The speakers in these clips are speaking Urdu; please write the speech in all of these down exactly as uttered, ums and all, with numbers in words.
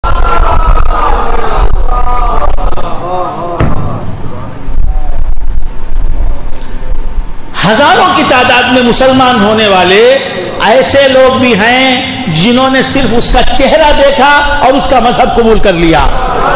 ہزاروں کی تعداد میں مسلمان ہونے والے ایسے لوگ بھی ہیں جنہوں نے صرف اس کا چہرہ دیکھا اور اس کا مذہب قبول کر لیا.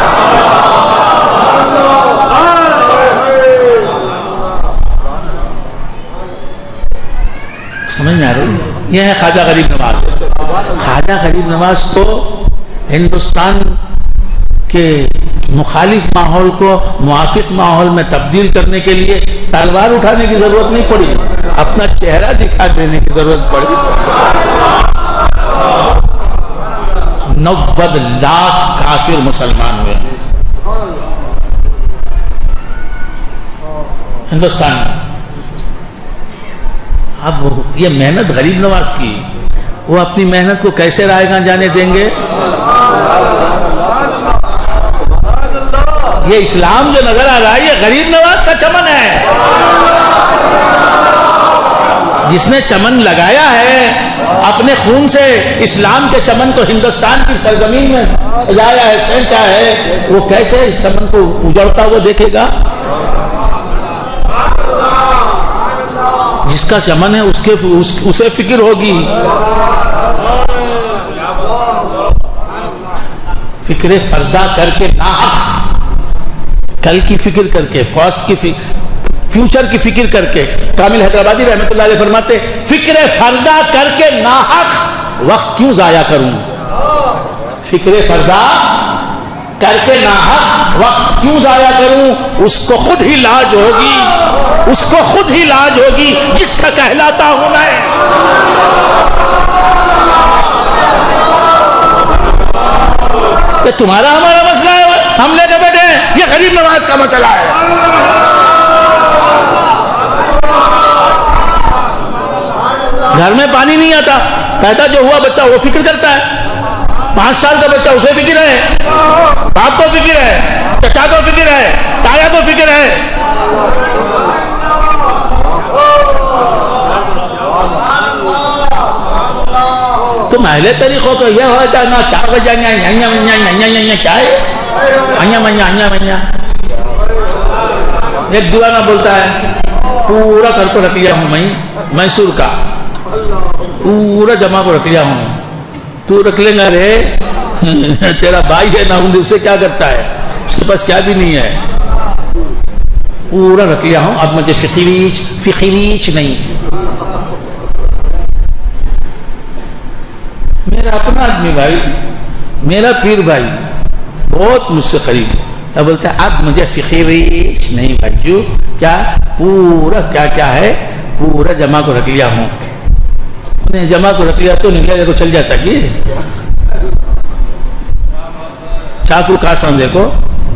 سمجھ میں آ رہی ہے؟ یہ ہے خواجہ غریب نواز. خواجہ غریب نواز کو ہندوستان کے مخالف ماحول کو موافق ماحول میں تبدیل کرنے کے لیے تلوار اٹھانے کی ضرورت نہیں پڑی، اپنا چہرہ دکھا دینے کی ضرورت پڑی. نوے لاکھ کافر مسلمان ہوئے ہندوستان میں. اب یہ محنت غریب نواز کی، وہ اپنی محنت کو کیسے رائے گاں جانے دیں گے؟ یہ اسلام جو نظر آ رہا ہے یہ غریب نواز کا چمن ہے. جس نے چمن لگایا ہے اپنے خون سے اسلام کے چمن کو ہندوستان کی سرزمین میں سجایا ہے، سینچا ہے، وہ کیسے اس چمن کو اجڑتا ہوا دیکھے گا؟ جس کا چمن ہے اس کے اسے فکر ہوگی. فکر فردہ کر کے ناحق، کل کی فکر کر کے، فاسٹ کی فکر، فیوچر کی فکر کر کے. کامل حیدرآبادی رحمت اللہ علیہ فرماتے فکر فردہ کر کے ناحق وقت کیوں ضائع کروں؟ فکر فردہ کر کے ناحق وقت کیوں ضائع کروں؟ اس کو خود ہی لاج ہوگی، اس کو خود ہی لاج ہوگی جس کا کہلاتا ہوں میں. یہ تمہارا ہمارا مسئلہ ہے، ہم لے کے بیٹھے ہیں، یہ غریب نواز کا مسئلہ ہے. گھر میں پانی نہیں آتا، پیدا جو ہوا بچہ وہ فکر کرتا ہے. پانچ سال کا بچہ اسے فکر ہے، باپ کو فکر ہے، چچا کو فکر ہے، تایا کو فکر ہے. تم اہل طریقوں کو یہ ہو جانا چار بجے کیا ہے؟ ایک دیوانہ بولتا ہے پورا کر کو رکھ لیا ہوں میں میسور کا، پورا جمع کو رکھ لیا ہوں. تو رکھ لیں گا رے، تیرا بھائی ہے نا، اسے کیا کرتا ہے؟ اس کے پاس کیا بھی نہیں ہے. پورا رکھ لیا ہوں، اب مجھے فقیریچ فقیریچ نہیں. میرا اپنا آدمی بھائی، میرا پیر بھائی بہت مجھ سے قریب ہے، اب بولتا ہے اب مجھے فقیریچ نہیں بھائی، جو کیا پورا کیا کیا ہے پورا جمع کو رکھ لیا ہوں. انہیں جمع کو رکھ لیا تو نکلا کو چل جاتا کہ چاقو کاساں دیکھو.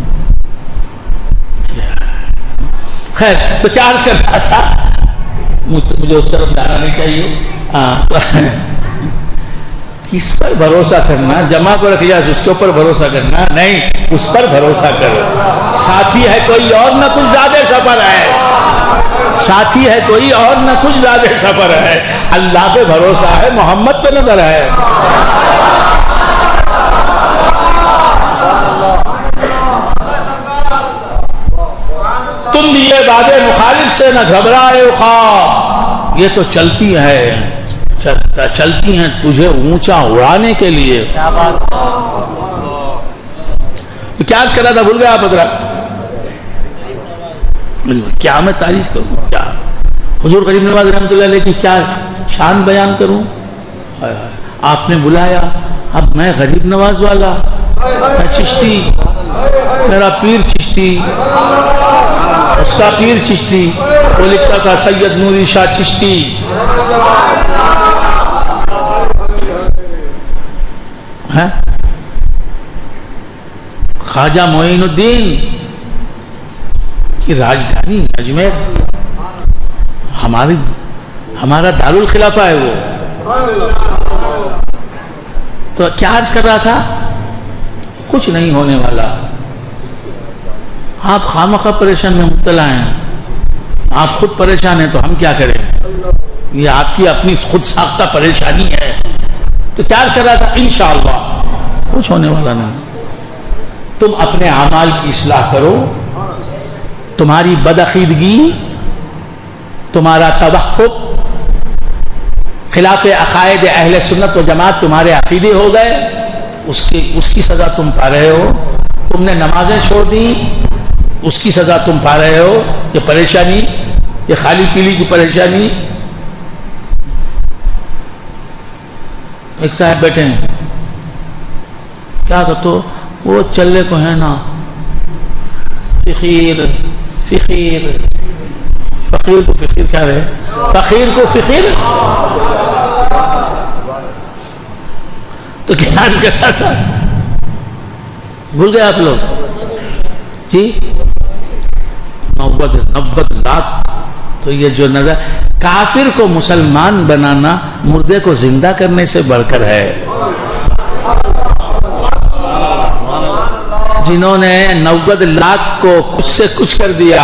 خیر تو کیا عرض کر رہا تھا، مجھے اس طرف جانا نہیں چاہیے. ہاں کس پر بھروسہ کرنا؟ جمع کو رکھ لیا اس کے اوپر بھروسہ کرنا نہیں، اس پر بھروسہ کرو. ساتھی ہے کوئی اور نہ کچھ زیادہ سفر ہے، ساتھی ہے کوئی اور نہ کچھ زیادہ سفر ہے. اللہ پہ بھروسہ ہے، محمد پہ نظر ہے. تم دیے وعدے مخالف سے نہ گھبرائے خواب، یہ تو چلتی ہے چلتی ہیں تجھے اونچا اڑانے کے لیے. کیا عرض کر رہا تھا بھول گیا آپ حضرات؟ کیا میں تعریف کروں، کیا حضور غریب نواز رحمۃ اللہ علیہ کی کیا شان بیان کروں. آپ نے بلایا، اب میں غریب نواز والا، میں چشتی، میرا پیر چشتی، اس کا پیر چشتی، وہ لکھتا تھا سید نوری شاہ چشتی. خواجہ معین الدین کی راجدھانی اجمیر، ہماری ہمارا دارالخلافہ ہے وہ. تو کیا عرض کر رہا تھا؟ کچھ نہیں ہونے والا، آپ خامخواہ پریشان میں مبتلا ہیں، آپ خود پریشان ہیں تو ہم کیا کریں؟ یہ آپ کی اپنی خود ساختہ پریشانی ہے. تو کیا عرض کر رہا تھا؟ انشاءاللہ کچھ ہونے والا نہیں. تم اپنے اعمال کی اصلاح کرو. تمہاری بدعقیدگی، تمہارا توقف خلاف عقائد اہل سنت و جماعت تمہارے عقیدے ہو گئے، اس کی اس کی سزا تم پا رہے ہو. تم نے نمازیں چھوڑ دی، اس کی سزا تم پا رہے ہو. یہ پریشانی، یہ خالی پیلی کی پریشانی. ایک صاحب بیٹھے ہیں، کیا کہتے وہ چلے کو ہے نا فقیر فقیر فقیر کو فقیر کیا رہے فقیر کو فقیر تو کیا عرض کرتا تھا، بھول گئے آپ لوگ جی؟ نوبت نوبت لاکھ. تو یہ جو نظر کافر کو مسلمان بنانا مردے کو زندہ کرنے سے بڑھ کر ہے. جنہوں نے نوبت لاکھ کو کچھ سے کچھ کر دیا،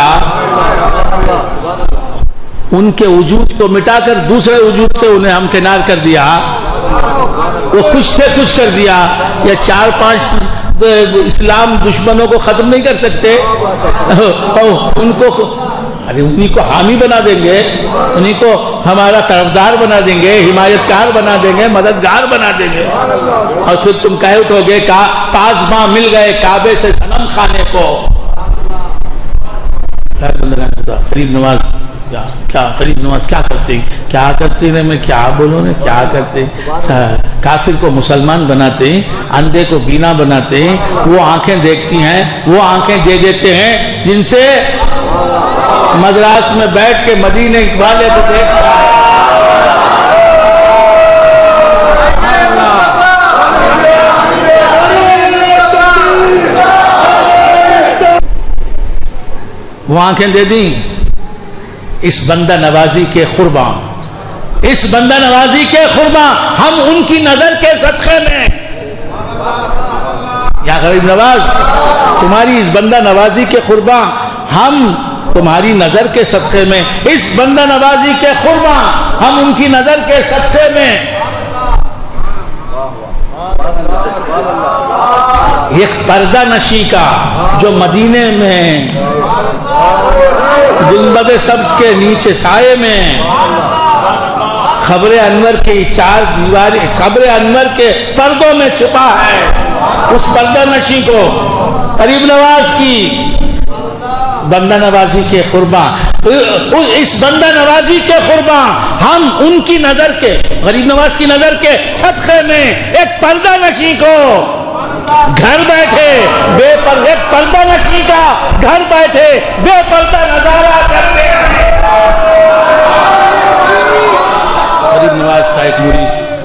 ان کے وجود کو مٹا کر دوسرے وجود سے انہیں ہمکنار کر دیا. وہ کچھ سے کچھ کر دیا. یا چار پانچ اسلام دشمنوں کو ختم نہیں کر سکتے، ان کو ارے انہی کو حامی بنا دیں گے، انہی کو ہمارا طرفدار بنا دیں گے، حمایت کار بنا دیں گے، مددگار بنا دیں گے. اور پھر تم کہہ اٹھو گے پاس ماہ مل گئے کعبے سے صنم خانے کو. غریب نواز کیا کیا غریب نواز کیا کرتے کیا کرتے ہیں، میں کیا بولوں نے کیا کرتے. کافر کو مسلمان بناتے ہیں، اندھے کو بینا بناتے ہیں. وہ آنکھیں دیکھتی ہیں، وہ آنکھیں دے دیتے ہیں جن سے مدراس میں بیٹھ کے مدینے والے کو دیکھتا ہے. وہ آنکھیں دے دیں اس بندہ نوازی کے قرباں، اس بندہ نوازی کے قرباں ہم ان کی نظر کے صدقے میں. یا غریب نواز تمہاری اس بندہ نوازی کے قرباں ہم تمہاری نظر کے صدقے میں، اس بندہ نوازی کے قرباں ہم ان کی نظر کے صدقے میں. ایک پردہ نشی کا جو مدینے میں گنبد سبز کے نیچے سائے میں خبر انور کے چار دیوار خبر انور کے پردوں میں چھپا ہے، اس پردہ نشی کو غریب نواز کی بندہ نوازی کے قرباں، اس بندہ نوازی کے قرباں ہم ان کی نظر کے غریب نواز کی نظر کے صدقے میں ایک پردہ نشی کو گھر بیٹھے بے پر ایک پردہ نشی کا گھر بیٹھے بے پردہ نظارہ کرتے ہیں. غریب نواز کا ایک مرید،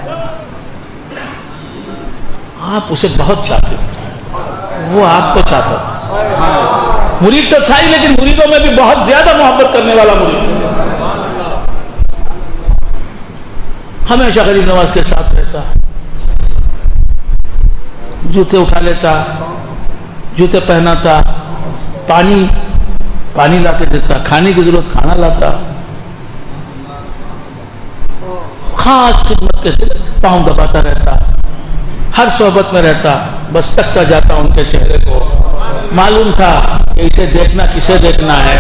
آپ اسے بہت چاہتے تھے، وہ آپ کو چاہتا تھا. مرید تو تھا ہی، لیکن مریدوں میں بھی بہت زیادہ محبت کرنے والا مرید. ہمیشہ غریب نواز کے ساتھ رہتا، جوتے اٹھا لیتا، جوتے پہناتا، پانی پانی لا کے دیتا، کھانے کی ضرورت کھانا لاتا. خاص خدمت کے پاؤں دباتا رہتا، ہر صحبت میں رہتا، بس تکتا جاتا ان کے چہرے کو. معلوم تھا کہ اسے دیکھنا کسے دیکھنا ہے.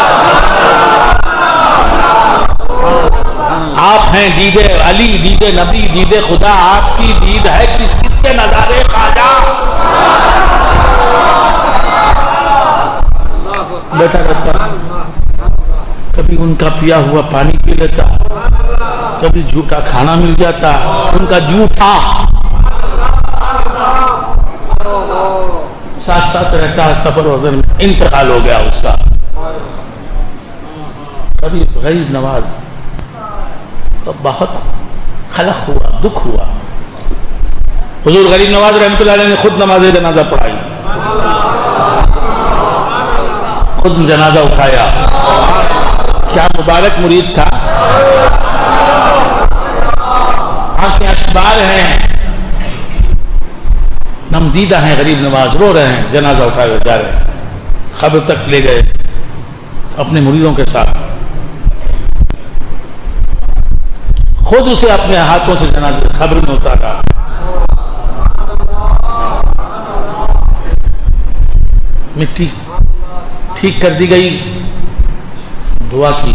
آپ ہیں دید علی، دید نبی، دید خدا، آپ کی دید ہے کس کس کے نظارے خواجہ. بیٹھا رہتا، کبھی ان کا پیا ہوا پانی پی لیتا، کبھی جھوٹا کھانا مل جاتا. ان کا جھوٹا ساتھ ساتھ رہتا. سفر وغیرہ میں انتقال ہو گیا اس کا. کبھی غریب نواز تو بہت خلق ہوا، دکھ ہوا. حضور غریب نواز رحمۃ اللہ علیہ نے خود نماز جنازہ پڑھائی، خود جنازہ اٹھایا. کیا مبارک مرید تھا. آنکھیں اشبار ہیں، نمدیدہ ہیں. غریب نواز رو رہے ہیں، جنازہ اٹھائے ہوئے جا رہے ہیں. قبر تک لے گئے اپنے مریدوں کے ساتھ، خود اسے اپنے ہاتھوں سے جنازہ قبر میں اتارا. مٹی ٹھیک کر دی گئی، دعا کی،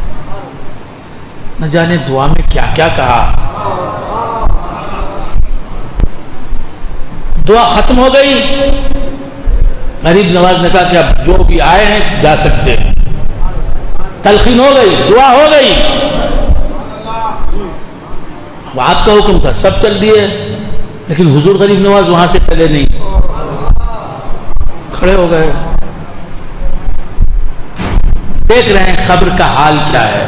نہ جانے دعا میں کیا کیا کہا، دعا ختم ہو گئی، غریب نواز نے کہا کہ اب جو بھی آئے ہیں جا سکتے ہیں، تلقین ہو گئی، دعا ہو گئی، آپ کا حکم تھا، سب چل دیے، لیکن حضور غریب نواز وہاں سے چلے نہیں، کھڑے ہو گئے، دیکھ رہے ہیں قبر کا حال کیا ہے۔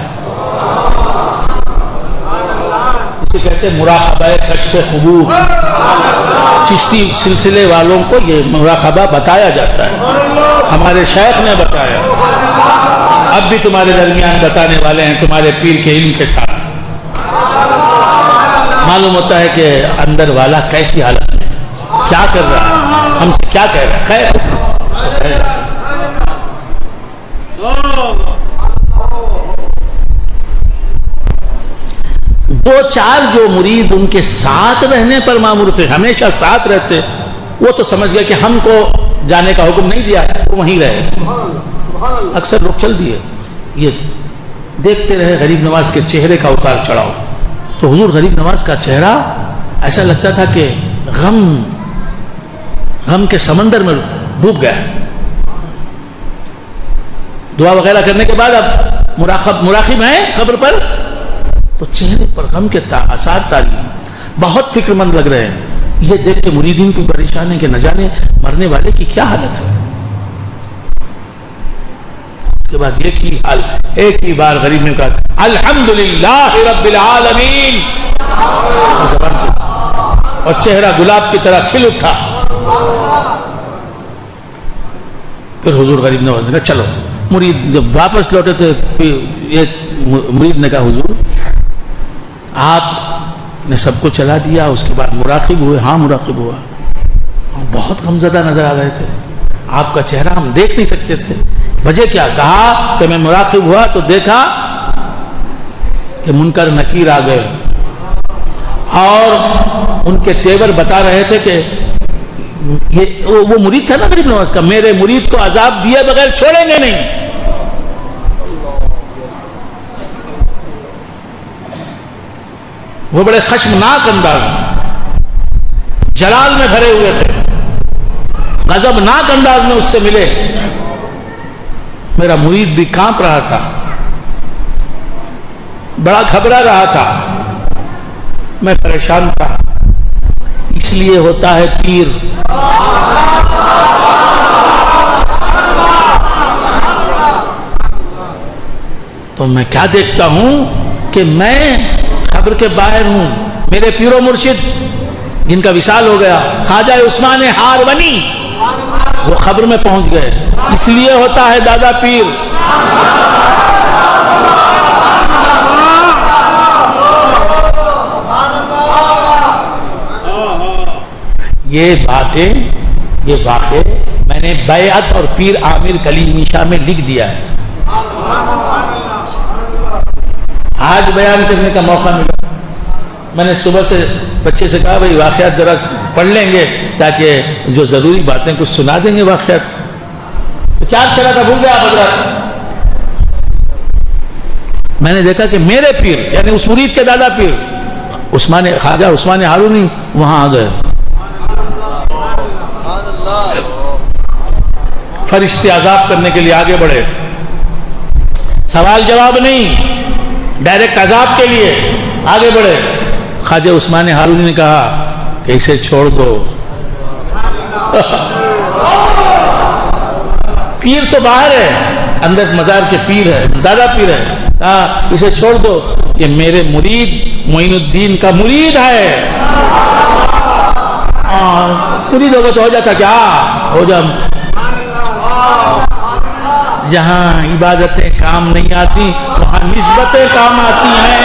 اسے کہتے ہیں مراقبہ کشف قبور، چشتی سلسلے والوں کو یہ مراقبہ بتایا جاتا ہے، ہمارے شیخ نے بتایا، اب بھی تمہارے درمیان بتانے والے ہیں تمہارے پیر کے علم کے ساتھ۔ معلوم ہوتا ہے کہ اندر والا کیسی حالت میں کیا کر رہا ہے، ہم سے کیا کہہ رہا ہے، خیر دو چار جو مرید ان کے ساتھ رہنے پر مامور تھے، ہمیشہ ساتھ رہتے، وہ تو سمجھ گیا کہ ہم کو جانے کا حکم نہیں دیا، وہ وہیں رہے، اکثر لوگ چل دیے، یہ دیکھتے رہے غریب نواز کے چہرے کا اتار چڑھاؤ۔ تو حضور غریب نواز کا چہرہ ایسا لگتا تھا کہ غم غم کے سمندر میں ڈوب گیا۔ دعا وغیرہ کرنے کے بعد اب مراقب مراقب ہیں قبر پر، تو چہرے پر غم کے آثار طاری ہیں، بہت فکر مند لگ رہے ہیں۔ یہ دیکھ کے مریدین بھی پریشان ہیں کہ نہ جانے مرنے والے کی کیا حالت ہے۔ اس کے بعد ایک ہی حال ایک ہی بار غریب نے کہا الحمدللہ رب العالمین، زبان سے، اور چہرہ گلاب کی طرح کھل اٹھا۔ پھر حضور غریب نواز نے کہا چلو، مرید جب واپس لوٹے تو یہ مرید نے کہا حضور آپ نے سب کو چلا دیا، اس کے بعد مراقب ہوئے؟ ہاں مراقب ہوا، بہت غمزدہ نظر آ رہے تھے، آپ کا چہرہ ہم دیکھ نہیں سکتے تھے، وجہ کیا؟ کہا کہ میں مراقب ہوا تو دیکھا کہ منکر نکیر آ گئے اور ان کے تیور بتا رہے تھے کہ یہ وہ مرید تھا نا غریب نواز کا، میرے مرید کو عذاب دیے بغیر چھوڑیں گے نہیں۔ وہ بڑے خشمناک انداز میں، جلال میں بھرے ہوئے تھے، غضبناک انداز میں اس سے ملے۔ میرا مرید بھی کانپ رہا تھا، بڑا گھبرا رہا تھا، میں پریشان تھا۔ اس لیے ہوتا ہے پیر، تو میں کیا دیکھتا ہوں کہ میں قبر کے باہر ہوں، میرے پیر و مرشد جن کا وصال ہو گیا خواجہ عثمان ہارونی وہ قبر میں پہنچ گئے، اس لیے ہوتا ہے دادا پیر۔ یہ باتیں یہ واقعے میں نے بیعت اور پیر عامر کلیمی شاہ میں لکھ دیا ہے، آج بیان کرنے کا موقع ملا۔ میں نے صبح سے بچے سے کہا بھائی واقعات ذرا پڑھ لیں گے تاکہ جو ضروری باتیں کچھ سنا دیں گے واقعات، تو چار چلا تھا بھول گیا آپ حضرات۔ میں نے دیکھا کہ میرے پیر یعنی اس مرید کے دادا پیر عثمان خواجہ عثمان ہارونی وہاں آ گئے، فرشتے عذاب کرنے کے لیے آگے بڑھے، سوال جواب نہیں، ڈائریکٹ عذاب کے لیے آگے بڑھے۔ خواجہ عثمان ہارونی نے کہا کہ اسے چھوڑ دو، پیر تو باہر ہے، اندر مزار کے پیر ہے، دادا پیر ہے، کہا اسے چھوڑ دو، یہ میرے مرید معین الدین کا مرید ہے، مرید ہوگا تو ہو جاتا کیا ہو جا۔ جہاں عبادتیں کام نہیں آتی وہاں نسبتیں کام آتی ہیں۔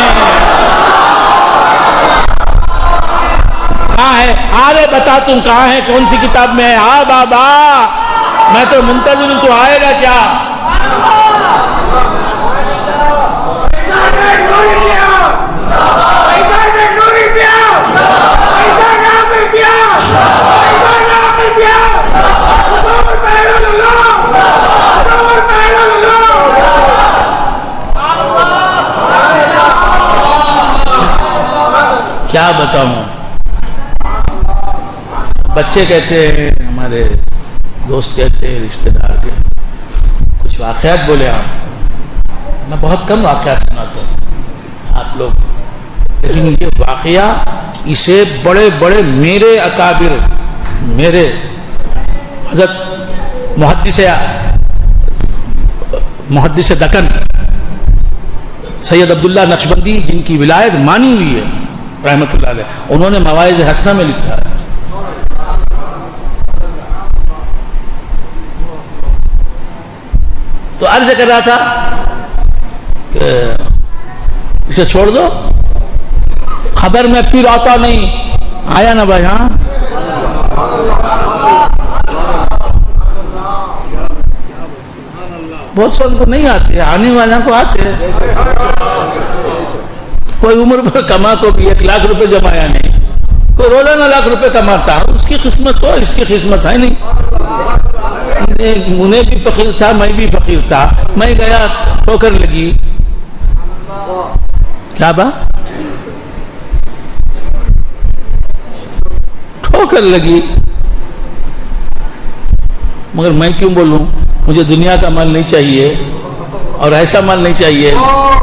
کہاں ہے؟ آرے بتا تم کہاں ہے، کون سی کتاب میں ہے؟ ہاں بابا میں تو منتظر ہوں، تو آئے گا کیا؟ کیا بتاؤں. بچے کہتے ہیں, ہمارے دوست کہتے ہیں, رشتہ دار کے کچھ واقعات بولے آپ. میں بہت کم واقعات سناتا ہوں آپ لوگ, لیکن یہ واقعہ اسے بڑے بڑے میرے اکابر, میرے حضرت محدث محدث دکن سید عبداللہ نقشبندی, جن کی ولایت مانی ہوئی ہے رحمت اللہ علیہ, انہوں نے مواعظ حسنہ میں لکھا ہے. تو عرض کر رہا تھا کہ اسے چھوڑ دو, خبر میں پھر آتا نہیں. آیا نا بھائی؟ ہاں, بہت سو کو نہیں آتے, آنے والوں کو آتے. کوئی عمر پر کما تو بھی ایک لاکھ روپے جمایا نہیں, کوئی روزانہ لاکھ روپے کماتا, اس کی قسمت ہو, اس کی قسمت ہے نہیں. انہیں بھی فقیر تھا, میں بھی فقیر تھا. میں گیا, ٹھوکر لگی. کیا با ٹھوکر لگی, مگر میں کیوں بولوں, مجھے دنیا کا مال نہیں چاہیے اور ایسا مال نہیں چاہیے.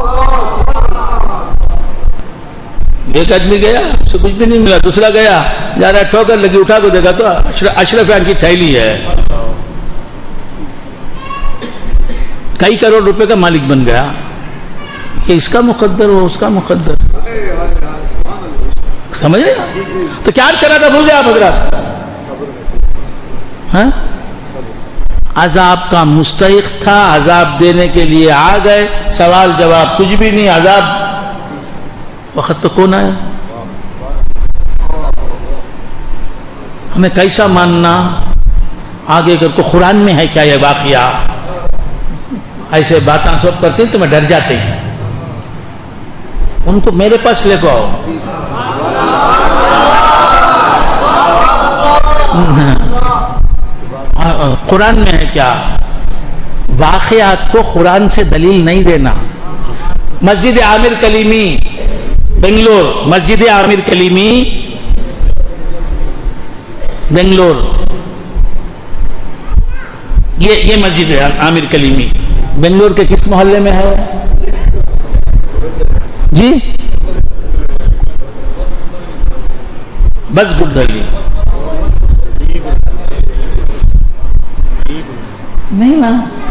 ایک آدمی گیا, اس سے کچھ بھی نہیں ملا. دوسرا گیا, جا رہا, ٹھوکر لگی, اٹھا کو دیکھا تو اشرف خان کی تھیلی ہے. کئی کروڑ روپے کا مالک بن گیا. یہ اس کا مقدر ہو, اس کا مقدر, سمجھ رہے؟ تو کیا عرض کرا تھا, بھول گیا آپ حضرات؟ ہاں, عذاب کا مستحق تھا, عذاب دینے کے لیے آ گئے, سوال جواب کچھ بھی نہیں. عذاب وقت تو کون آئے؟ ہمیں کیسا ماننا آگے کر کو. قرآن میں ہے کیا یہ واقعہ؟ ایسے باتیں سب کرتے ہیں تو میں ڈر جاتے ہیں. ان کو میرے پاس لے کو آؤ. قرآن میں ہے کیا؟ واقعات کو قرآن سے دلیل نہیں دینا. مسجد عامر کلیمی بنگلور, مسجد عامر کلیمی بنگلور, یہ یہ مسجد ہے عامر کلیمی. بنگلور کے کس محلے میں ہے جی؟ بس گڈ دہلی نہیں نا,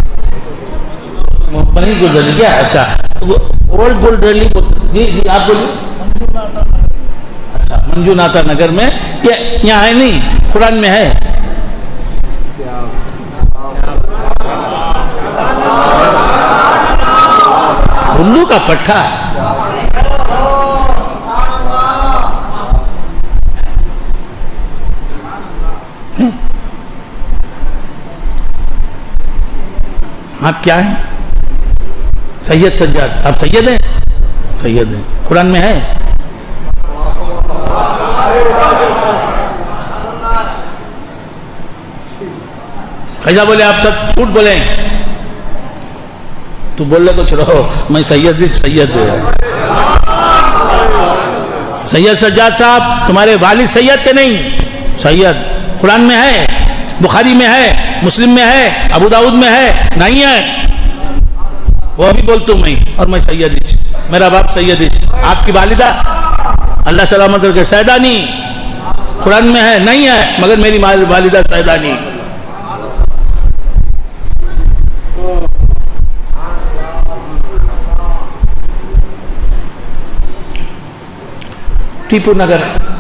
بنی گڈ دہلی کیا؟ اچھا, اولڈ گولڈ دہلی. جی جی آپ بولیے. اچھا, منجو ناتا نگر میں. یہ یہاں ہے نہیں, قرآن میں ہے. الو کا پٹھا ہے. آپ کیا ہیں؟ سید سجاد. آپ سید ہیں؟ سید ہیں. قرآن میں ہے. کیسا بولے آپ سب جھوٹ بولیں؟ تو بولنے کو چھوڑو, میں سید سید سید سجاد صاحب, تمہارے والد سید کے نہیں. سید قرآن میں ہے, بخاری میں ہے, مسلم میں ہے, ابو داؤد میں ہے. نہیں ہے, وہ بھی بولتا ہوں میں, اور میں سید, میرا باپ سید. آپ کی والدہ اللہ سلامت رکھے سیدانی, قرآن میں ہے. نہیں ہے, مگر میری والدہ سیدانی. ٹیپو نگر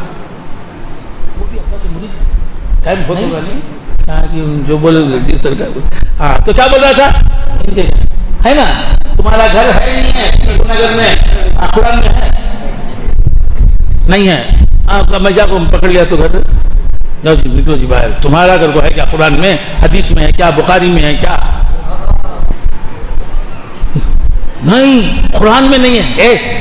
جو بولے جی سرکار. ہاں, تو کیا بول رہا تھا؟ ہے نا, تمہارا گھر ہے نہیں ہے ٹیپو نگر میں؟ قرآن میں ہے. نہیں ہے. ہاں, میں جا کو پکڑ لیا تو گھر جاؤ جی, نکلو جی باہر. تمہارا گھر کو ہے کیا قرآن میں, حدیث میں ہے کیا, بخاری میں ہے کیا؟ نہیں, قرآن میں نہیں ہے. اے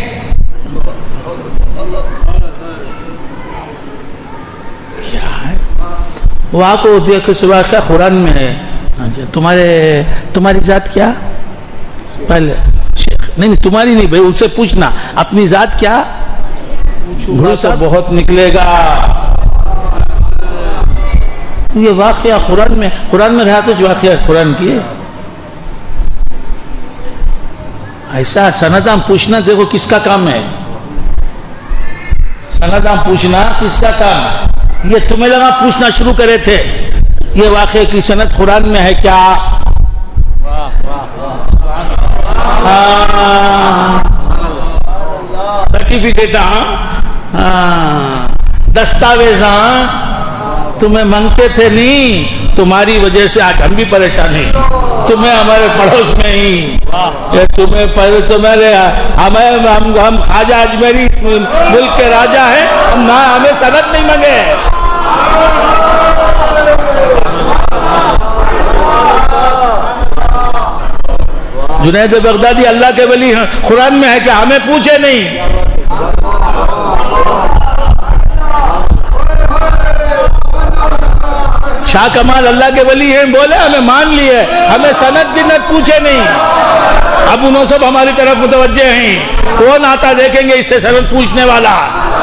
وہاں کو دیکھ صبح کا قرآن میں ہے. تمہارے تمہاری ذات کیا؟ پہلے شیخ نہیں نہیں, تمہاری نہیں بھائی, ان سے پوچھنا اپنی ذات کیا. گھڑ سے بہت نکلے گا. یہ واقعہ قرآن میں قرآن میں رہا تو جو واقعہ قرآن کی ایسا سندام پوچھنا دیکھو کس کا کام ہے. سندام پوچھنا کس کا کام. یہ تمہیں لگا پوچھنا شروع کرے تھے یہ واقعہ کی سند قرآن میں ہے کیا. سرٹیفکیٹ دستاویز تمہیں مانگتے تھے نہیں. تمہاری وجہ سے آج ہم بھی پریشان ہیں. تمہیں ہمارے پڑوس میں ہی تمہیں تمہارے ہمیں ہم خواجہ اجمیری ملک کے راجہ ہیں. ہمیں سند نہیں مانگے. جنید بغدادی اللہ کے ولی ہیں. قرآن میں ہے کہ ہمیں پوچھے نہیں. شاہ کمال اللہ کے ولی ہیں بولے ہمیں مان لیے ہمیں سند بھی نہ پوچھے نہیں. اب انہوں سب ہماری طرف متوجہ ہیں. کون آتا دیکھیں گے اس سے سند پوچھنے والا.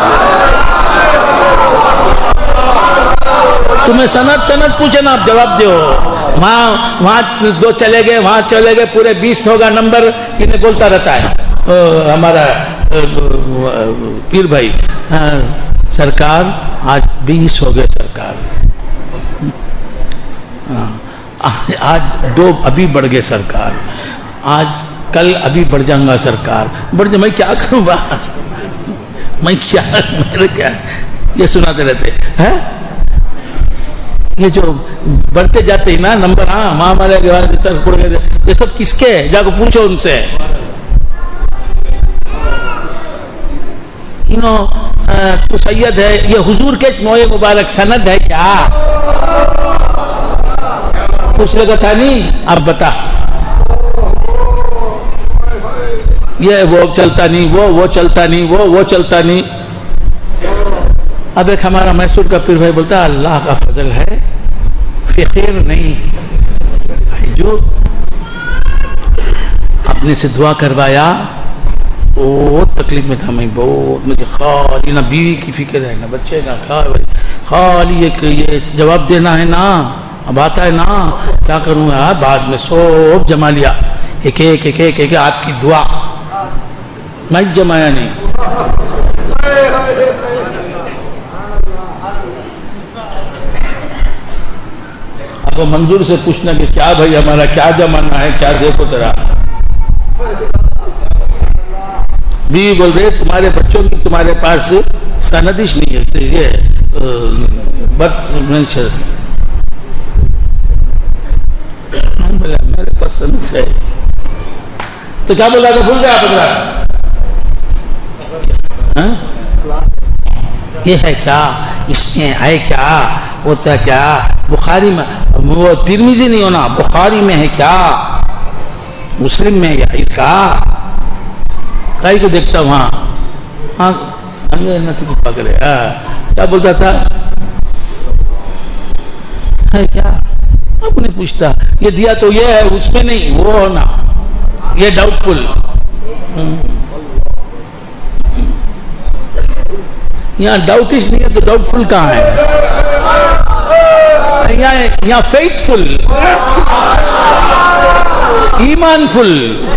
تمہیں سند سند پوچھے نا آپ جواب دو. وہاں وہاں دو چلے گئے وہاں چلے گئے پورے بیس ہوگا نمبر انہیں بولتا رہتا ہے ہمارا پیر بھائی. سرکار آج بیس ہو گئے سرکار. آج دو ابھی بڑھ گئے سرکار. آج کل ابھی بڑھ جاؤں گا سرکار. بڑھ جائے میں کیا کروں با میں کیا میرے کیا یہ سناتے رہتے ہیں. یہ جو بڑھتے جاتے ہیں نا نمبر ہاں ماں مارے گئے یہ سب کس کے جا کو پوچھو ان سے. انہوں تو سید ہے یہ حضور کے موئے مبارک سند ہے کیا پوچھ لگا تھا نہیں. اب بتا یہ وہ چلتا نہیں وہ وہ چلتا نہیں وہ وہ چلتا نہیں. اب ایک ہمارا میسور کا پیر بھائی بولتا اللہ کا فضل ہے فقیر نہیں. جو اپنے سے دعا کروایا بہت تکلیف میں تھا. میں بہت مجھے خالی نہ بیوی کی فکر ہے نہ بچے کا خالی یہ جواب دینا ہے نا. اب آتا ہے نا کیا کروں گا. بعد میں سب جمع لیا ایک ایک ایک ایک ایک آپ کی دعا. میں جمایا نہیں. اب وہ منظور سے پوچھنا کہ کیا بھائی ہمارا کیا جمانا ہے کیا دیکھو ذرا. بیوی بول رہے تمہارے بچوں کی تمہارے پاس سندش نہیں ہے یہ برتھ منشن. میرے پاس سند ہے تو کیا بولا کہ بھول گیا آپ. یہ ہے کیا اس میں ہے کیا ہوتا کیا بخاری میں وہ ترمذی نہیں ہونا بخاری میں ہے کیا مسلم میں یا کا کائی کو دیکھتا وہاں ہاں پکڑے کیا بولتا تھا ہے کیا. اب نہیں پوچھتا یہ دیا تو یہ ہے اس میں نہیں وہ ہونا یہ ڈاؤٹ فل. یہاں ڈاؤٹش نہیں ہے تو ڈاؤٹ فل کہاں ہے. یہاں فیتھ فل ایمان فل.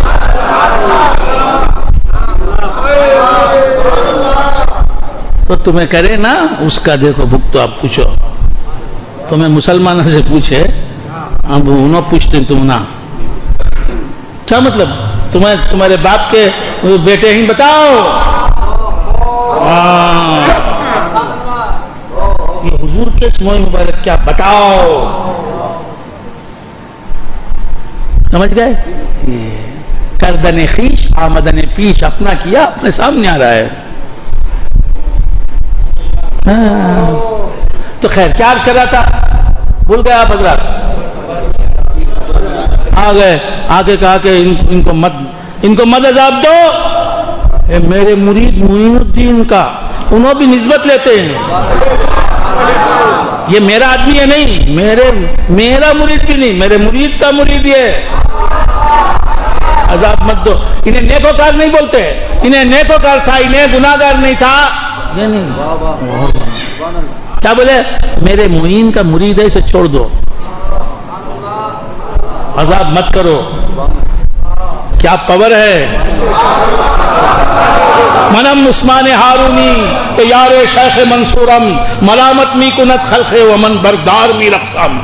تو تمہیں کرے نا اس کا دیکھو بھک تو آپ پوچھو. تمہیں مسلمانوں سے پوچھے اب انہوں پوچھتے تم نا کیا مطلب تمہیں تمہارے باپ کے بیٹے ہی بتاؤ. یہ حضور کے موئے مبارک کیا بتاؤ. سمجھ گئے. کردن خیش آمدن پیش اپنا کیا اپنے سامنے آ رہا ہے. تو خیر کیا عرض کر رہا تھا بھول گیا آپ حضرات. آ گئے آگے کہا کہ ان, ان کو مت ان کو مت عذاب دو. اے میرے مرید معین الدین کا انہوں بھی نسبت لیتے ہیں. یہ میرا آدمی ہے نہیں میرے میرا مرید بھی نہیں میرے مرید کا مرید یہ. عذاب مت دو. انہیں نیکوکار نہیں بولتے انہیں نیکوکار تھا انہیں گناہگار نہیں تھا. یہ نہیں کیا بولے میرے معین کا مرید ہے اسے چھوڑ دو عذاب مت کرو کیا پاور ہے منم عثمان ہارونی کہ یار شیخ منصورم ملامت می کنت خلق ومن بردار می رقصم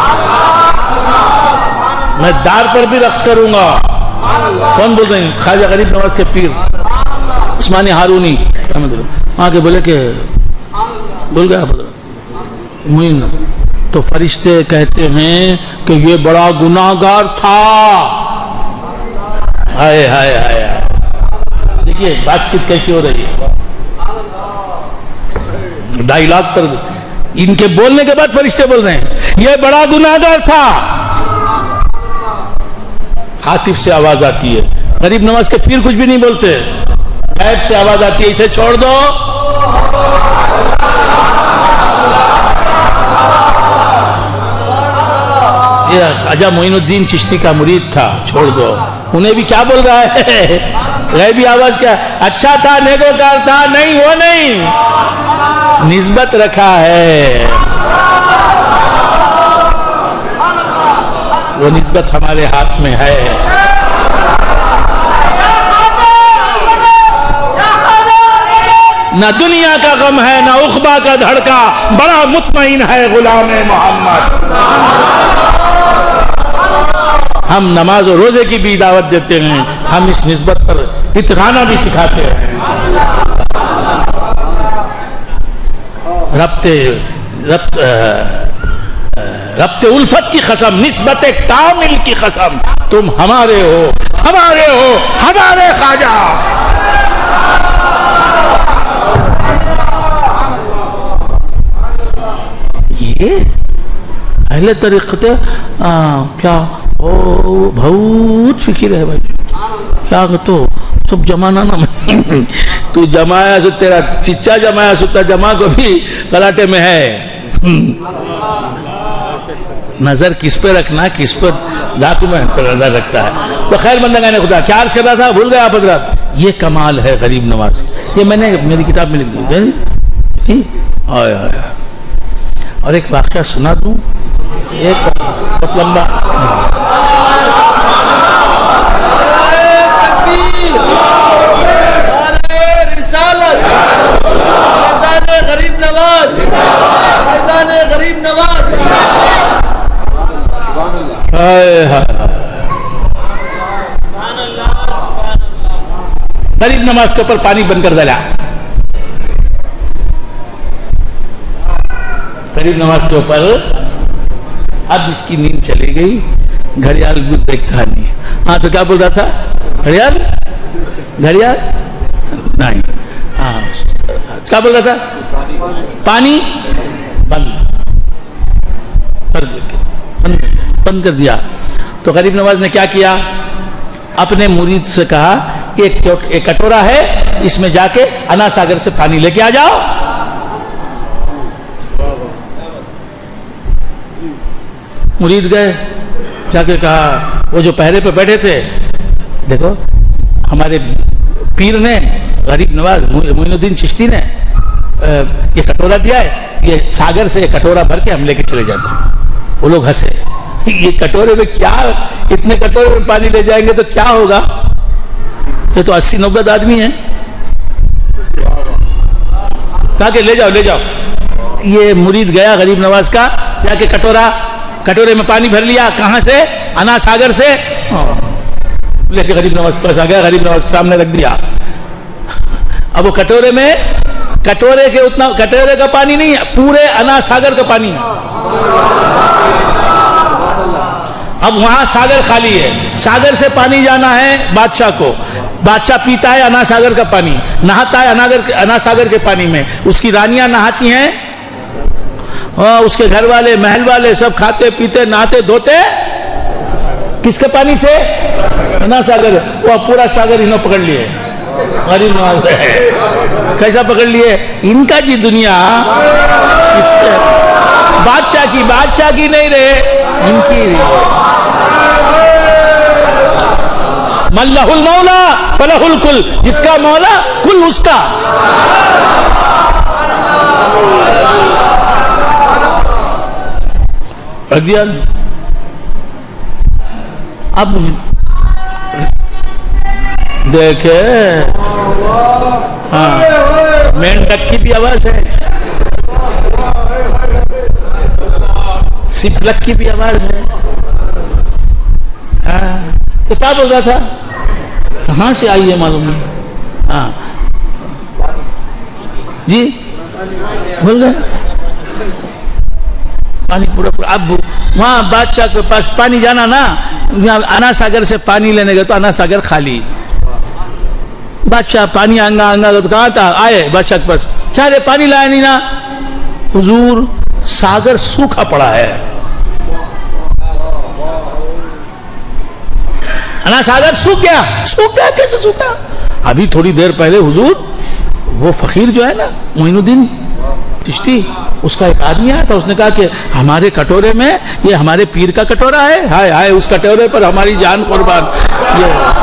میں دار پر بھی رقص کروں گا کون بول رہے ہیں خواجہ غریب نواز کے پیر عثمان ہارونی وہاں کے بولے کہ بول گیا معین تو فرشتے کہتے ہیں کہ یہ بڑا گناہگار تھا ہائے ہائے ہائے دیکھیے بات چیت کیسی ہو رہی ہے ڈھائی لاکھ پر ان کے بولنے کے بعد فرشتے بول رہے ہیں یہ بڑا گناہگار تھا عاطف سے آواز آتی ہے غریب نواز کے پیر کچھ بھی نہیں بولتے غیب سے آواز آتی ہے اسے چھوڑ دو یہ خواجہ معین الدین چشتی کا مرید تھا چھوڑ دو انہیں بھی کیا بول رہا ہے غیبی آواز کیا اچھا تھا نیکوکار تھا نہیں وہ نہیں نسبت رکھا ہے وہ نسبت ہمارے ہاتھ میں ہے نہ دنیا کا غم ہے نہ عقبہ کا دھڑکا بڑا مطمئن ہے غلام محمد ہم نماز و روزے کی بھی دعوت دیتے ہیں ہم اس نسبت پر اتغانہ بھی سکھاتے ہیں ربط ربط ربط الفت کی قسم نسبت کامل کی قسم تم ہمارے ہو ہمارے ہو ہمارے خواجہ یہ اہل طریقت کیا بہت فکر ہے بھائی کیا تو سب جمانا نا تو جمایا سو تیرا چچا جمایا سوتا جمع کو بھی غلاٹے میں ہے نظر کس پہ رکھنا کس پر ڈاکومنٹ پر نظر رکھتا ہے تو خیر بندگان خدا کیا عرض کر رہا تھا بھول گیا آپ حضرات یہ کمال ہے غریب نواز یہ میں نے میری کتاب میں لکھ دی آیا آیا اور ایک واقعہ سنا دوں ایک بہت لمبا غریب نواز غریب نواز غریب نواز کے اوپر پانی بن کر ڈالا غریب نواز کے اوپر اب اس کی نیند چلی گئی گھڑیال بھی دیکھتا نہیں ہاں تو کیا بول رہا تھا گھڑیال گھڑیال نہیں ہاں کیا بول رہا تھا پانی بند بند کر دیا تو غریب نواز نے کیا کیا اپنے مرید سے کہا ایک کٹورا ہے اس میں جا کے انا ساگر سے پانی لے کے آ جاؤ مرید گئے جا کے کہا وہ جو پہرے پہ بیٹھے تھے دیکھو ہمارے پیر نے غریب نواز معین الدین چشتی نے یہ کٹورا دیا ہے یہ ساگر سے یہ کٹورا بھر کے ہم لے کے چلے جاتے وہ لوگ ہنسے یہ کٹورے میں کیا اتنے کٹورے میں پانی لے جائیں گے تو کیا ہوگا یہ تو اسی نوے آدمی ہیں کہا کہ لے جاؤ لے جاؤ یہ مرید گیا غریب نواز کا جا کے کٹورا کٹورے میں پانی بھر لیا کہاں سے انا ساگر سے لے کے غریب نواز پاس آ گیا غریب نواز کے سامنے رکھ دیا اب وہ کٹورے میں کٹورے کے اتنا کٹورے کا پانی نہیں ہے پورے انا ساگر کا پانی ہے اب وہاں ساگر خالی ہے ساگر سے پانی جانا ہے بادشاہ کو بادشاہ پیتا ہے انا ساگر کا پانی نہاتا ہے انا ساگر کے پانی میں اس کی رانیاں نہاتی ہیں اس کے گھر والے محل والے سب کھاتے پیتے نہاتے دھوتے کس کے پانی سے انا ساگر وہ پورا ساگر انہوں پکڑ لیے غریب نواز کیسا پکڑ لیے ان کا جی دنیا اس کے بادشاہ کی بادشاہ کی نہیں رہے ان کی ملہ المولا فلہ الکل جس کا مولا کل اس کا رکھ دیا. اب دیکھے ہاں مین ڈک کی بھی آواز ہے, سپلک کی بھی آواز ہے. ہاں تو کیا بول رہا تھا, کہاں سے آئی ہے معلوم نہیں. ہاں جی بول رہے پانی پورا پورا. اب وہاں بادشاہ کے پاس پانی جانا نا, انا ساگر سے پانی لینے گئے تو انا ساگر خالی. بادشاہ پانی آنگا آنگا تو کہاں تھا, آئے بادشاہ کے پاس, کیا رے پانی لایا نہیں نا. حضور ساگر سوکھا پڑا ہے. انا ساگر سوکھ گیا. سوکھ گیا کیسے سوکھا؟ ابھی تھوڑی دیر پہلے حضور وہ فقیر جو ہے نا معین الدین چشتی, اس کا ایک آدمی آیا تھا, اس نے کہا کہ ہمارے کٹورے میں, یہ ہمارے پیر کا کٹورا ہے, ہائے ہائے اس کٹورے پر ہماری جان قربان, یہ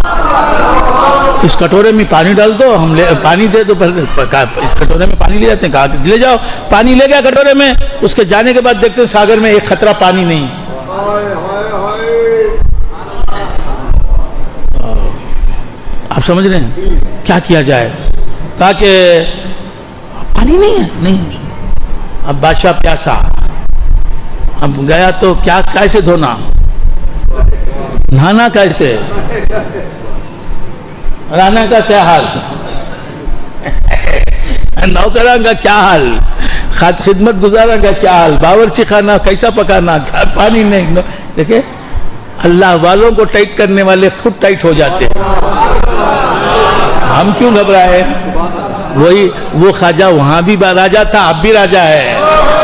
اس کٹورے میں پانی ڈال دو, ہم لے پانی دے دو, اس کٹورے میں پانی لے جاتے ہیں. کہا کہ لے جاؤ. پانی لے گیا کٹورے میں. اس کے جانے کے بعد دیکھتے ہیں ساگر میں ایک خطرہ پانی نہیں. آپ سمجھ رہے ہیں کیا کیا جائے؟ کہا کہ پانی نہیں ہے. نہیں. اب بادشاہ پیاسا, اب گیا تو کیا کیسے دھونا, نہانا کیسے, رانا کا کیا حال, نوکران کا کیا حال, خدمت گزاران کا کیا حال, باورچی خانہ کیسا پکانا, پانی نہیں. دیکھیں اللہ والوں کو ٹائٹ کرنے والے خود ٹائٹ ہو جاتے ہیں. ہم کیوں گھبرائے؟ وہی وہ خواجہ وہاں بھی راجہ تھا, اب بھی راجہ ہے.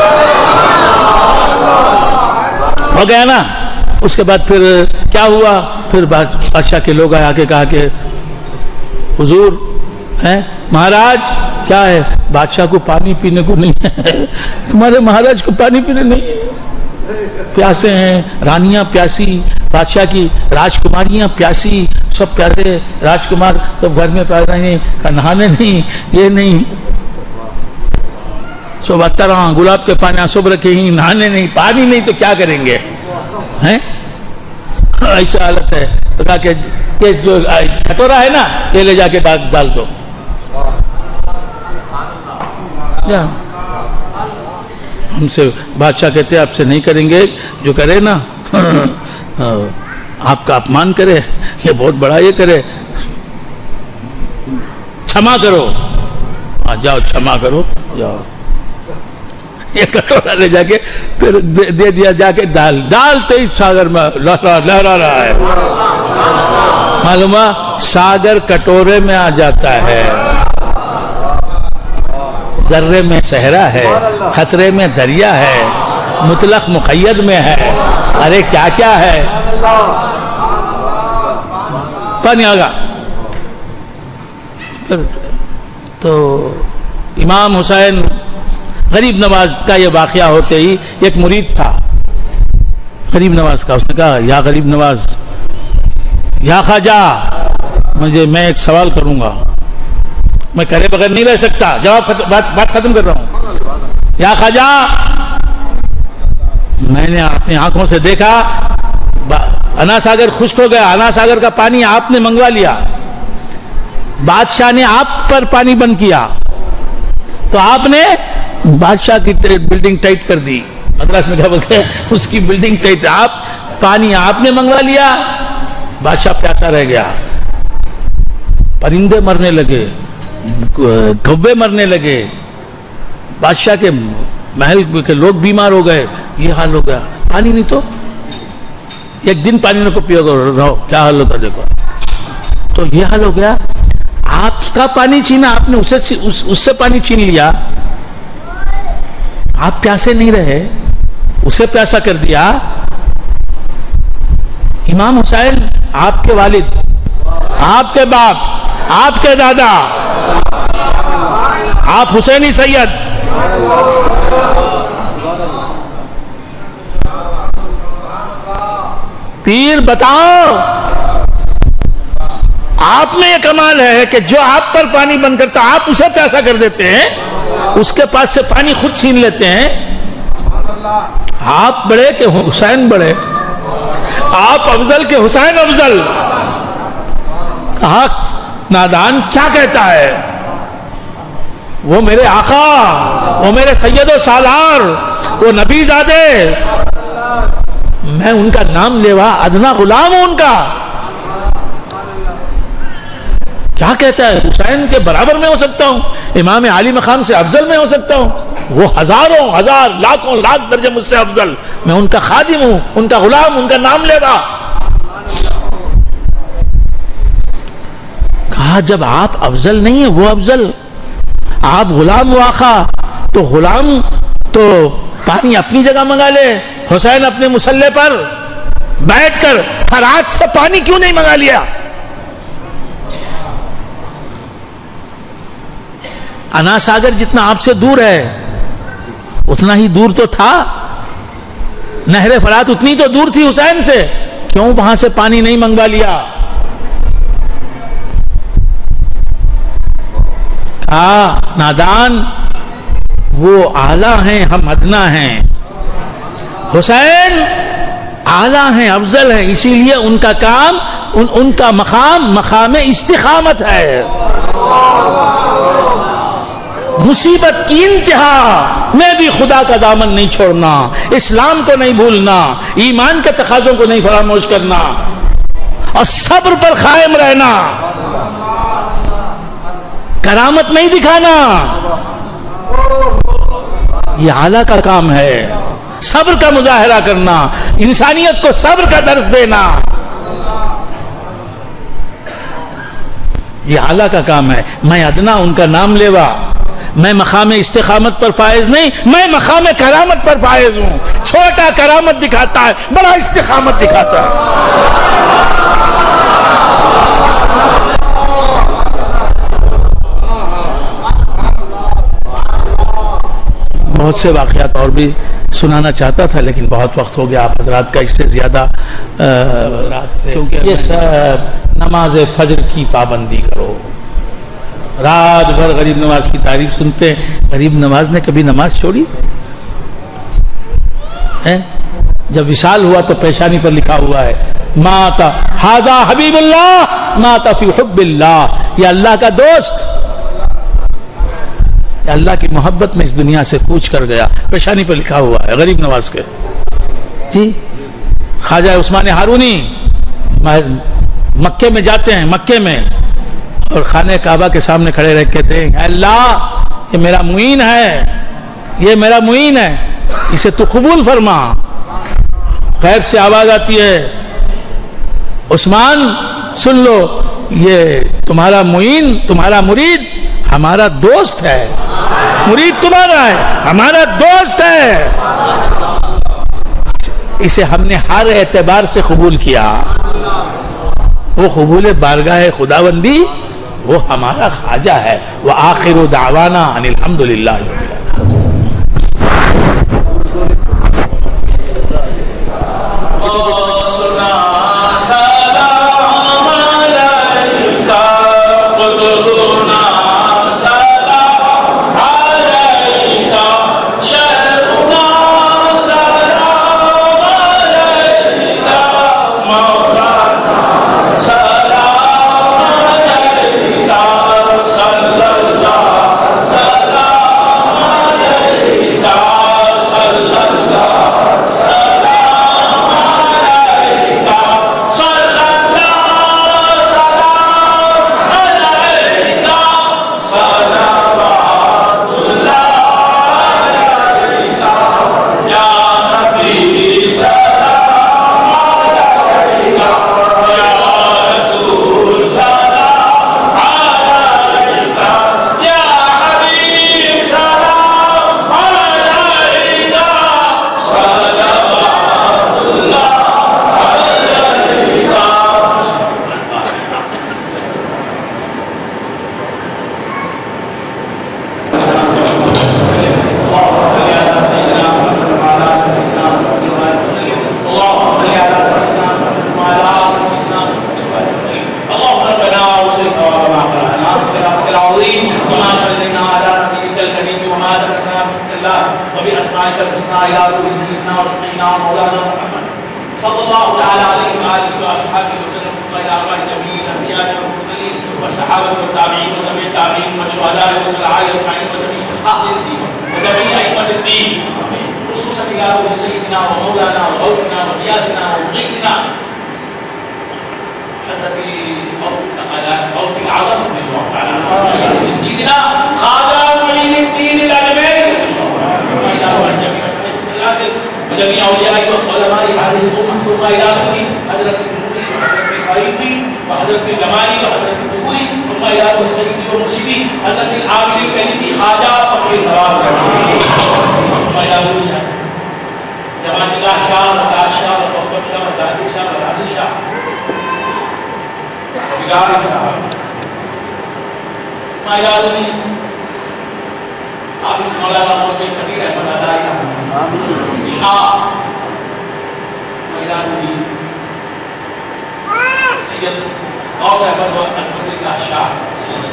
ہو گیا نا. اس کے بعد پھر کیا ہوا, پھر بادشاہ کے لوگ آئے, آ کے کہا کہ حضور ہیں مہاراج کیا ہے, بادشاہ کو پانی پینے کو نہیں ہے. تمہارے مہاراج کو پانی پینے نہیں ہے, پیاسے ہیں, رانیاں پیاسی, بادشاہ کی راجکماریاں پیاسی, سب پیاسے, راجکمار سب گھر میں پیاسے نہیں, نہانے نہیں, یہ نہیں, سب اترا گلاب کے پانی سب رکھے ہی, نہانے نہیں, پانی نہیں تو کیا کریں گے ہیں. ایسا حالت ہے. تو کہا کہ یہ جو کھٹورا ہے نا یہ لے جا کے ڈال دو. ہم سے بادشاہ کہتے آپ سے نہیں کریں گے, جو کرے نا آپ کا اپمان کرے, یہ بہت بڑا یہ کرے, چھما کرو. ہاں جاؤ چھما کرو, جاؤ. یہ کٹورا لے جا کے پھر دے دیا, جا کے ڈال ڈالتے ہی ساگر میں لہرا رہا ہے. معلوم ساگر کٹورے میں آ جاتا ہے, ذرے میں صحرا ہے, خطرے میں دریا ہے, مطلق مقید میں ہے, ارے کیا کیا ہے. پانی آگا. تو امام حسین غریب نواز کا یہ واقعہ ہوتے ہی ایک مرید تھا غریب نواز کا, اس نے کہا یا غریب نواز, یا خواجہ, مجھے میں ایک سوال کروں گا, میں کرے بغیر نہیں رہ سکتا, جواب بات, بات ختم کر رہا ہوں. یا خواجہ, میں نے اپنی آنکھوں سے دیکھا انا ساگر خشک ہو گیا, انا ساگر کا پانی آپ نے منگوا لیا, بادشاہ نے آپ پر پانی بند کیا, تو آپ نے بادشاہ کی بلڈنگ ٹائٹ کر دی. مدراس میں کیا بولتے ہیں, اس کی بلڈنگ ٹائٹ, آپ پانی آپ نے منگوا لیا, بادشاہ پیاسا رہ گیا. پرندے مرنے لگے, کوے مرنے لگے, بادشاہ کے محل کے لوگ بیمار ہو گئے, یہ حال ہو گیا. پانی نہیں تو ایک دن پانی کو پیو گے رہو, کیا حال ہوتا دیکھو. تو یہ حال ہو گیا, آپ کا پانی چھینا, آپ نے اسے اس سے پانی چھین لیا, آپ پیاسے نہیں رہے, اسے پیاسا کر دیا. امام حسین آپ کے والد, آپ کے باپ, آپ کے دادا, آپ حسینی سید, پیر بتاؤ آپ میں یہ کمال ہے کہ جو آپ پر پانی بند کرتا آپ اسے پیاسا کر دیتے ہیں. اس کے پاس سے پانی خود چھین لیتے ہیں. آپ بڑے کہ حسین بڑے؟ آپ افضل کہ حسین افضل؟ کہا نادان کیا کہتا ہے؟ وہ میرے آقا، وہ میرے سید و سالار، وہ نبی زادے، میں ان کا نام لیوا ادنا غلام ہوں ان کا. کیا کہتا ہے؟ حسین کے برابر میں ہو سکتا ہوں، امام عالی مقام سے افضل میں ہو سکتا ہوں، وہ ہزاروں ہزار لاکھوں لاکھ درجے مجھ سے افضل، میں ان کا خادم ہوں، ان کا غلام، ان کا نام لے رہا. کہا جب آپ افضل نہیں ہیں وہ افضل، آپ غلام و آقا، تو غلام تو پانی اپنی جگہ منگا لے. حسین اپنے مسلح پر بیٹھ کر فرات سے پانی کیوں نہیں منگا لیا؟ انا ساگر جتنا آپ سے دور ہے اتنا ہی دور تو تھا، نہر فرات اتنی تو دور تھی حسین سے، کیوں وہاں سے پانی نہیں منگوا لیا؟ کہا نادان وہ اعلیٰ ہیں، ہم ادنا ہیں. حسین اعلیٰ ہیں، افضل ہیں، اسی لیے ان کا کام، ان, ان کا مقام مقام استقامت ہے. مصیبت کی انتہا میں بھی خدا کا دامن نہیں چھوڑنا، اسلام کو نہیں بھولنا، ایمان کے تقاضوں کو نہیں فراموش کرنا، اور صبر پر قائم رہنا، کرامت نہیں دکھانا. یہ اعلیٰ کا کام ہے، صبر کا مظاہرہ کرنا، انسانیت کو صبر کا درس دینا، یہ اعلیٰ کا کام ہے. میں ادنا ان کا نام لیوا، میں مقام استقامت پر فائز نہیں، میں مقام کرامت پر فائز ہوں. چھوٹا کرامت دکھاتا ہے، بڑا استقامت دکھاتا ہے. بہت سے واقعات اور بھی سنانا چاہتا تھا لیکن بہت وقت ہو گیا آپ حضرات کا اس سے زیادہ رات سے، کیونکہ یہ سب نماز فجر کی پابندی کرو. رات بھر غریب نواز کی تعریف سنتے ہیں. غریب نواز نے کبھی نماز چھوڑی؟ جب وصال ہوا تو پیشانی پر لکھا ہوا ہے ماتا ھذا حبیب اللہ ماتا فی حب اللہ، یہ اللہ کا دوست، اللہ کی محبت میں اس دنیا سے کوچ کر گیا. پیشانی پر لکھا ہوا ہے غریب نواز کے. جی خواجہ عثمان ہارونی مکے میں جاتے ہیں، مکے میں، اور خانہ کعبہ کے سامنے کھڑے رہ کہتے ہیں اے اللہ یہ میرا معین ہے، یہ میرا معین ہے، اسے تو قبول فرما. غیب سے آواز آتی ہے عثمان سن لو، یہ تمہارا معین، تمہارا مرید ہمارا دوست ہے. مرید تمہارا ہے، ہمارا دوست ہے، اسے ہم نے ہر اعتبار سے قبول کیا. وہ قبول بارگاہ خداوندی وہ ہمارا خواجہ ہے. وآخر دعوانا ان الحمدللہ. سيدنا مولانا محمد صلى الله تعالى عليه وآله وأصحابه وسلم إلى أرواح جميع الأنبياء والمرسلين والصحابة والتابعين وتابعي التابعين والشهداء والصالحين أجمعين وجميع أهل الدين وجميع أئمة الدين خصوصا إلى روح سيدنا ومولانا وغوثنا وقيادنا ومغيثنا حضرت غوث الثقلان غوث العظم رضي الله تعالى عنه سيدنا خواجہ معین الدین الأجمیری وإلى أرواح جميع وجميع أولياء وعلماء هذه الأمة ثم إلى روح حضرت النوري وحضرت الفاروقي وحضرت الجمالي وحضرت النبوي ثم إلى روح سيدي ومرشدي حضرت العامل الكريم خواجہ فخر نواز ثم إلى روح جمال الله شاہ وقار شاہ وقبر شاہ وزادی شاہ وزادی شاہ وبگار صاحب ثم إلى روح حافظ مولانا محمد خطیر احمد عطائی شاہ میدان دی سید غوث احمد و احمد اللہ شاہ سید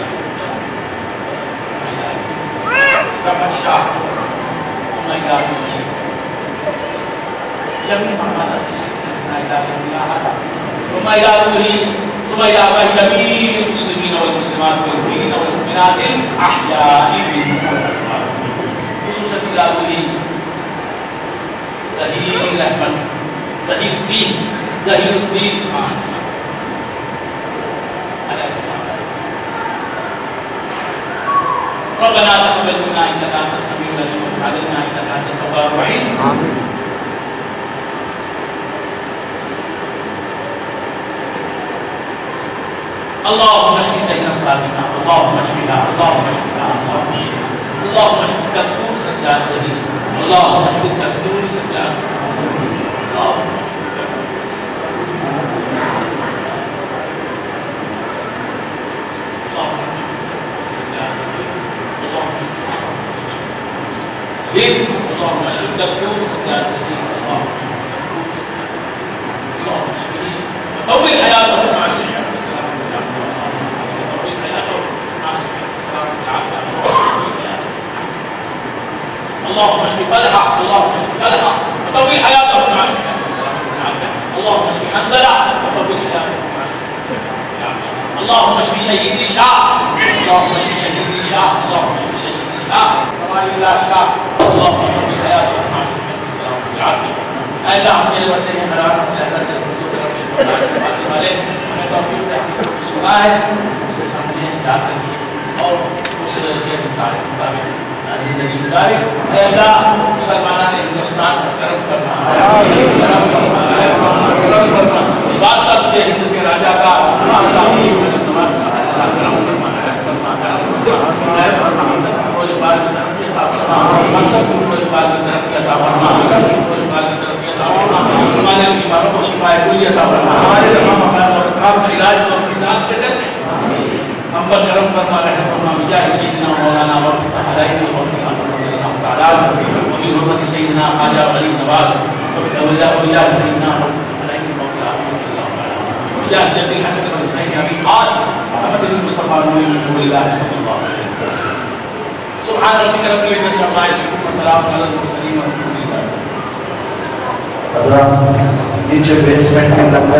رفت شاہ میدان دی جمعی محمد میدان دی ثم إلى أرواح جميع المسلمين والمسلمات والمؤمنين والمؤمنات الأحياء منهم خصوصا إلى روح ظہیر الرحمن ظہیر الدین ظہیر الدین خان ربنا تقبل منا انك انت السميع العليم وتب علينا انك انت التواب الرحيم اللهم اشف زينب فاطمه اللهم اشفها اللهم اشفها اللهم اشف الدكتور سجاد زهير اللهم اشف الدكتور سجاد اللهم اللهم اشف الدكتور سجاد زهير اللهم اشفه وطول حياته مع الصحه والسلام وطول حياته مع الصحه والسلام اللهم اشف طلحه اللهم اشف طلحه وطول حياته مع الصحه والسلام اللهم اشف حنظله وطول حياته مع الصحه اللهم اشف شهيدي شاه اللهم اشف شهيدي شاه اللهم اشف شهيدي شاه كمال الله شاه اللهم اشف حياته مع الصحه والسلام والعافيه اللہ ہم جل وعدے ہیں حرام اللہ تعالی کے حضور رب العالمین والے ہمیں توفیق دے سنا ہے اسے سمجھیں یاد رکھیں اور اس کے مطابق زندگی گزارے اے اللہ مسلمانوں نے ہندوستان پر کرم کرنا کرم کرنا کرم کرنا واسطہ تجھے ہند کے راجا کا واسطہ کی مدد نواز کا اللہ کرم کرنا کرنا کرنا ہم سب کو روز بار کی ترقی عطا فرما ہم سب کو روز بار کی ترقی عطا فرما ہم سب کو روز بار کی ترقی عطا فرما ہمارے بیماروں کو شفا کلی عطا فرما ہمارے تمام امراض و اسقام کا علاج تو اپنی ذات سے کرنے ہم پر کرم فرما رحم فرما بجاہ سیدنا مولانا وقت حلائن وقت رضی اللہ تعالیٰ وبحرمت سیدنا خواجہ غریب نواز وبجاہ سیدنا حلائن وقت رضی اللہ تعالیٰ وبجاہ جد الحسن والحسین ابی خاص محمد المصطفى نور اللہ صلی اللہ علیہ وسلم سبحان ربک رب العزت عما یصفون وسلام علی المرسلین والحمد للہ. نیچے بیسمنٹ میں